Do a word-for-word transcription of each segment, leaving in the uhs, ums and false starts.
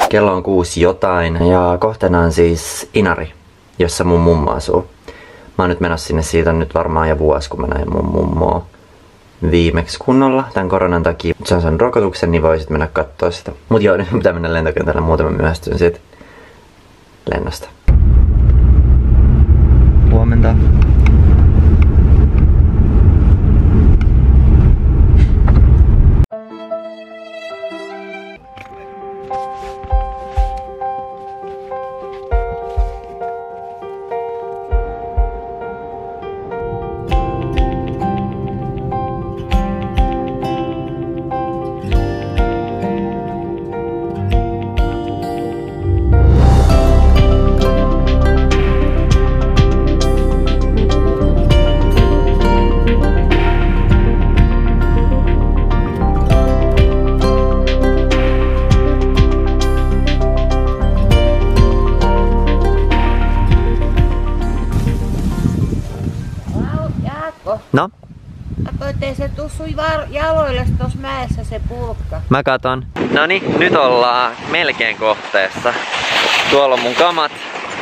Kello on kuusi jotain ja kohteena on siis Inari, jossa mun mummo asuu. Mä oon nyt menossa sinne, siitä on nyt varmaan jo vuosi, kun mä näin mun mummoa viimeksi kunnolla tämän koronan takia. Se on saanut rokotuksen, niin voisit mennä kattoo sitä. Mut joo, nyt pitää mennä lentokentälle, muuten mä myöhästyn siitä lennosta. Huomenta. No? Ettei se tuu sun jaloille tossa mäessä se pulkka. Mä katon. Noni, nyt ollaan melkein kohteessa. Tuolla on mun kamat.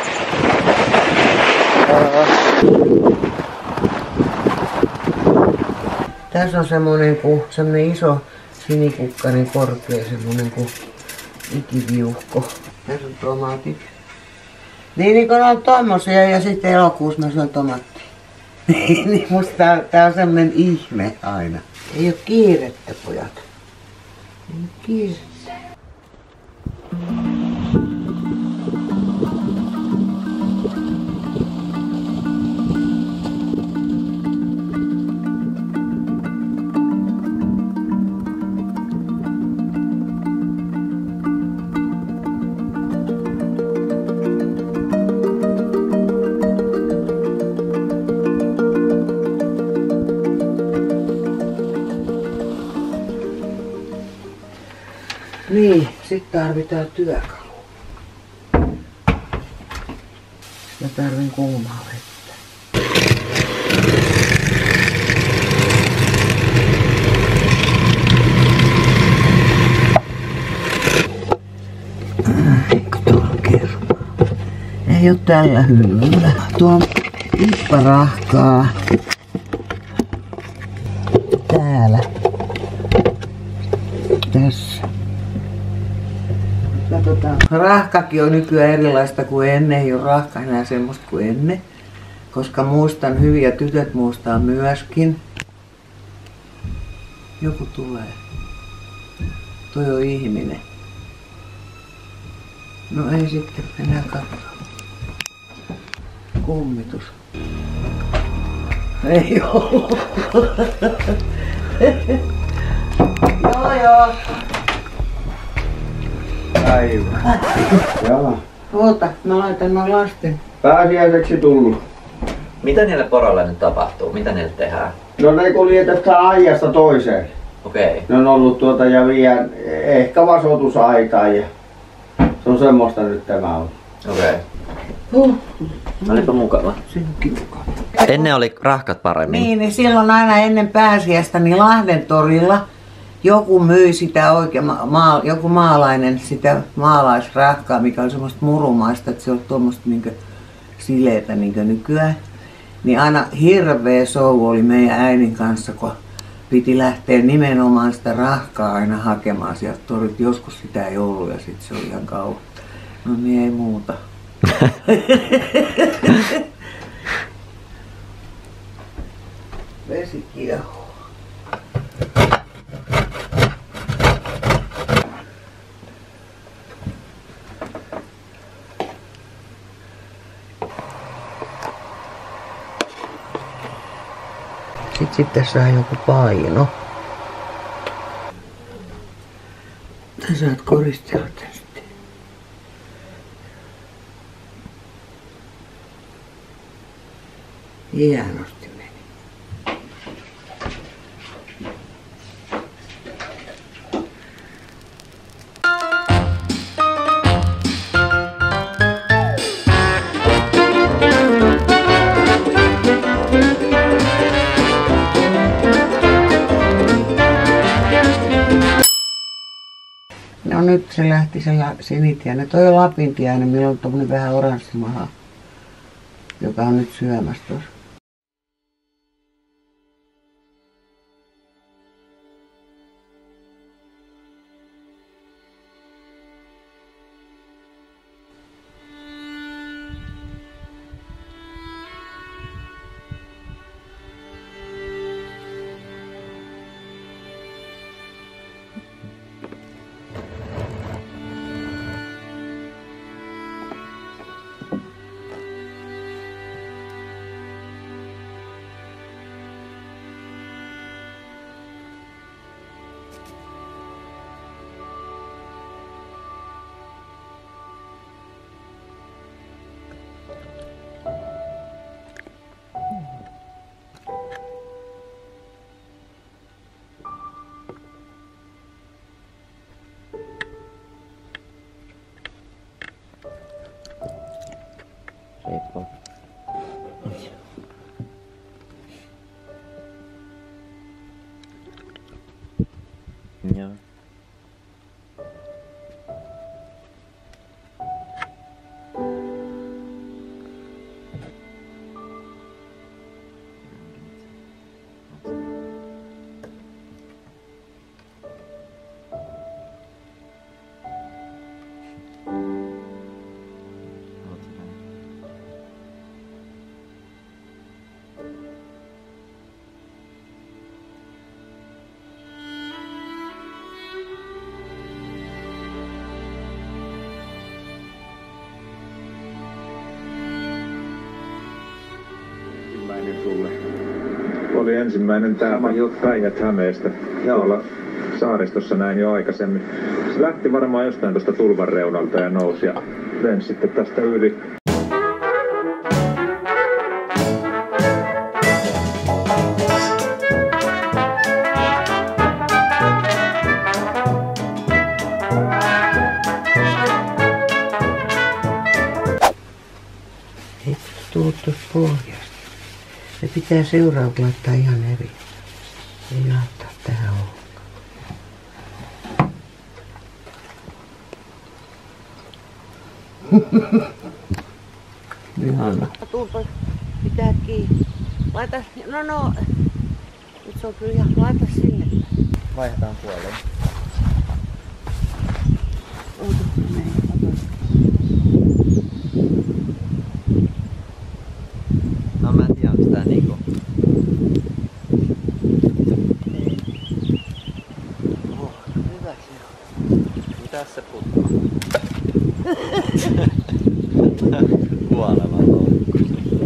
Tässä on semmonen ku, semmonen iso sinikukkainen korkea semmonen ku ikiviuhko. Tässä on tomaatit. Niin, niin kun on tommosia ja sitten elokuussa mä syön tomaattia. Niin musta tää, tää on semmonen ihme aina. Ei oo kiirettä, pojat. Ei oo kiirettä. Niin, sit tarvitaan työkalu. Mä tarvin kuumaa vettä. Eikö tuolla kermaa? Ei oo tällä hyllyllä. Tuo on ipparahkaa. Täällä. Tässä. Katsotaan. Rahkakin on nykyään erilaista kuin ennen, ei ole rahka enää semmoista kuin ennen. Koska muistan hyvin ja tytöt muistaa myöskin. Joku tulee. Toi on ihminen. No ei sitten, mennään katsomaan. Kummitus. Ei oo. Joo joo. Aivan. Joo. Oota, mä laitan noin lasten. Pääsiäiseksi tullut. Mitä niille poroille nyt tapahtuu? Mitä niille tehdään? No ne kuljetetaan ajasta toiseen. Okei. Okay. Ne on ollut tuota ja vien ehkä vasotusaikaa ja se on semmoista nyt tämä on. Okei. Okay. Huh. Olipa mukava. Se on kiukka. Ennen oli rahkat paremmin. Niin, niin silloin aina ennen pääsiäistä niin Lahden torilla joku myi sitä oikein, maa, joku maalainen sitä maalaisrahkaa, mikä oli semmoista murumaista, että se oli tuommoista niinkö sileitä niinkö nykyään. Niin aina hirveä show oli meidän äidin kanssa, kun piti lähteä nimenomaan sitä rahkaa aina hakemaan sieltä torilta. Joskus sitä ei ollut ja sitten se oli ihan kauan. No niin ei muuta. Vesi kiehuu. Sitten, sitten saa joku paino. Sä saat koristella tästä. Hienosti meni. No nyt se lähti se Sinitiainen. Toi on Lapintiainen, millä on tommonen vähän oranssimaha, joka on nyt syömässä tuossa. Riippuu. Joo. Sulle. Oli ensimmäinen täältä Päijät-Hämeestä. Tuolla saaristossa näin jo aikaisemmin. Se lähti varmaan jostain tuosta tulvan reunalta ja nousi ja lensi sitten tästä yli. Ei tullut tuossa pohjasta. Se pitää seuraavalla laittaa ihan eri. Ei laittaa tähän ollenkaan. Ihana. Tuupa pitää kiinni. Laita, no no, nyt se on kyllä ihan, laita sinne. Vaihdetaan puoleen. No mä en tiedä, onko tää niinku... Oh, hyvä se on. Mitäs se puttaa? Kuoleva loukku.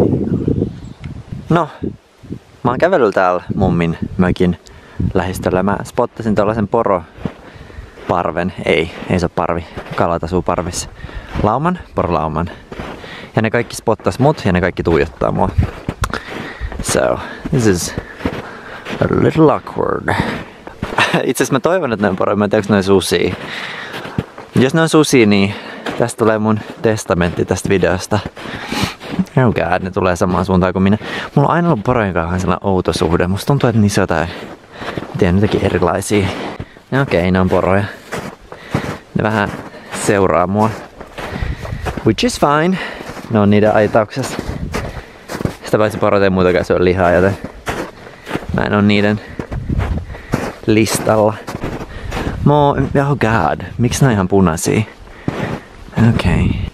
No, mä oon kävellyt täällä mummin mökin lähistöllä. Mä spottasin tällaisen poroparven, ei, ei se ole parvi, kalat asuu parvissa. Lauman, porolauman. Ja ne kaikki spottas mut ja ne kaikki tuijottaa mua. So, this is a little awkward. Itse asiassa mä toivon, että ne on poroja, mä en tiedä, onko ne on susia. Jos ne on susia, niin tästä tulee mun testamentti tästä videosta. Oh god, ne tulee samaan suuntaan kuin minä. Mulla on aina ollut porojen kanssa sellainen outo suhde. Musta tuntuu, että niissä on jotain, tiedän, jotakin erilaisia. Ja okei, okay, ne on poroja. Ne vähän seuraa mua. Which is fine. Ne on niiden aitauksessa. Sitä paitsi porot ei muutakaan se on lihaa, joten mä en oo niiden listalla. Mo, oh god, miksi nää on ihan punaisia? Okei. Okay.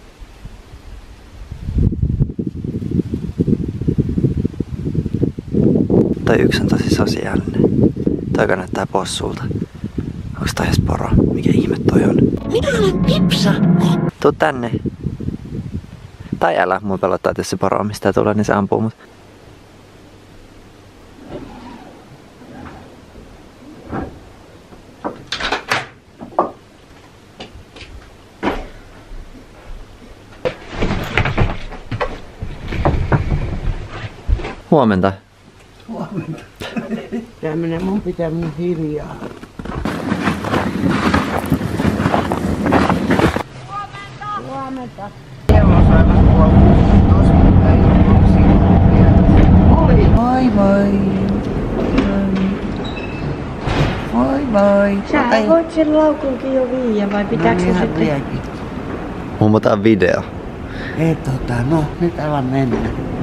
Toi yksi on tosi sosiaalinen. Toi näyttää possulta. Onks toi edes poro? Mikä ihme toi on? Minä olen Pipsa! Tuu tänne. Tai älä, mua pelottaa, että jos se poro mistä tulee, niin se ampuu mut. Huomenta. Huomenta. Tämmönen mun pitää mennä hiljaa. Huomenta. Huomenta. Kellosaina kuollut tosi päivä. Oi voi. Voi voi. Niin. Sä Ei. voit sen laukunkin jo viiä vai pitääkö se ihan sitten? liekin. Mummo, tää on video. Ei tota, no nyt ala mennä.